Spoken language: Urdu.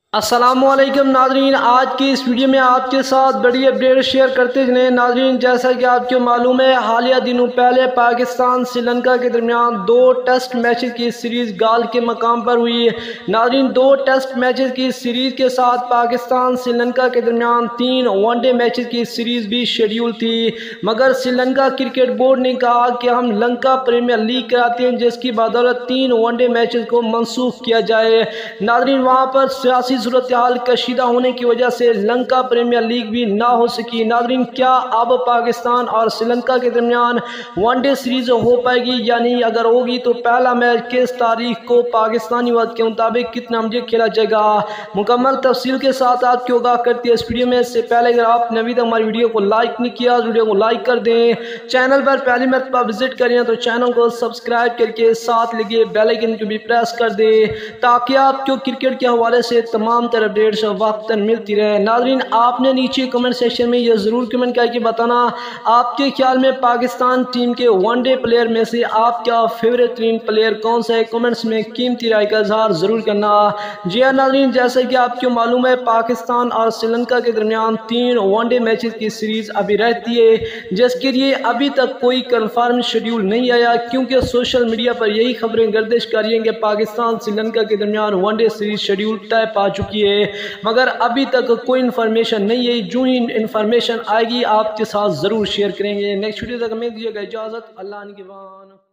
السلام علیکم ناظرین، آج کی اس ویڈیو میں آپ کے ساتھ بڑی اپڈیٹ شیئر کرتے جنہیں ناظرین، جیسا کہ آپ کو معلوم ہے حالیہ دنوں پہلے پاکستان سری لنکا کے درمیان 2 ٹیسٹ میچز کی سیریز گال کے مقام پر ہوئی۔ ناظرین، 2 ٹیسٹ میچز کی سیریز کے ساتھ پاکستان سری لنکا کے درمیان 3 ون ڈے میچز کی سیریز بھی شیڈیول تھی، مگر سری لنکا کرکٹ بورڈ نے کہا کہ ہم لنکا پریمیئر لیگ کراتے ہیں، جس کی بدولت 3 ون ڈے میچز کو منسوخ کیا جائے۔ ناظرین، وہاں پر سیاسی صورتحال کشیدہ ہونے کی وجہ سے لنکا پریمیئر لیگ بھی نہ ہو سکی۔ ناظرین، کیا اب پاکستان اور سری لنکا کے درمیان ون ڈے سیریز ہو پائے گی یا نہیں؟ اگر ہوگی تو پہلا میچ کس تاریخ کو پاکستانی وقت کے مطابق کتنا بجے کھیلا جائے گا؟ مکمل تفصیل کے ساتھ آپ کو آگاہ کرتے ہیں اس ویڈیو میں۔ اس سے پہلے اگر آپ نے ابھی تک ہماری ویڈیو کو لائک نہیں کیا، ویڈیو کو لائک کر دیں، چینل پر پہلی مرتبہ وزٹ کریں تو چینل کو سبسکرائب کر کے ساتھ لگے بیل آئیکن کو بھی پریس کر دیں تاکہ آپ کو کرکٹ کے حوالے سے تمام تر اپڈیٹس وقتاً ملتی رہے۔ ناظرین، آپ نے نیچے کمنٹ سیکشن میں یہ ضرور کمنٹ کر کے بتانا آپ کے خیال میں پاکستان ٹیم کے ون ڈے پلیئر میں سے آپ کا فیوریٹ ترین پلیئر کون سا ہے؟ کمنٹس میں قیمتی رائے کا اظہار ضرور کرنا۔ جی ہاں ناظرین، جیسا کہ آپ کو معلوم ہے پاکستان اور سری لنکا کے درمیان 3 ون ڈے میچز کی سیریز ابھی رہتی ہے، جس کے لیے ابھی تک کوئی کنفرم شیڈیول نہیں آیا، کیونکہ سوشل میڈیا پر یہی خبریں گردش کر رہی ہیں کہ پاکستان سری لنکا کے درمیان ون ڈے سیریز شیڈیول طے پا چکی ہے، مگر ابھی تک کوئی انفارمیشن نہیں ہے۔ جو ہی انفارمیشن آئے گی آپ کے ساتھ ضرور شیئر کریں گے۔ نیکسٹ ویڈیو تک ہمیں دیجیے گا اجازت، اللہ نگہبان۔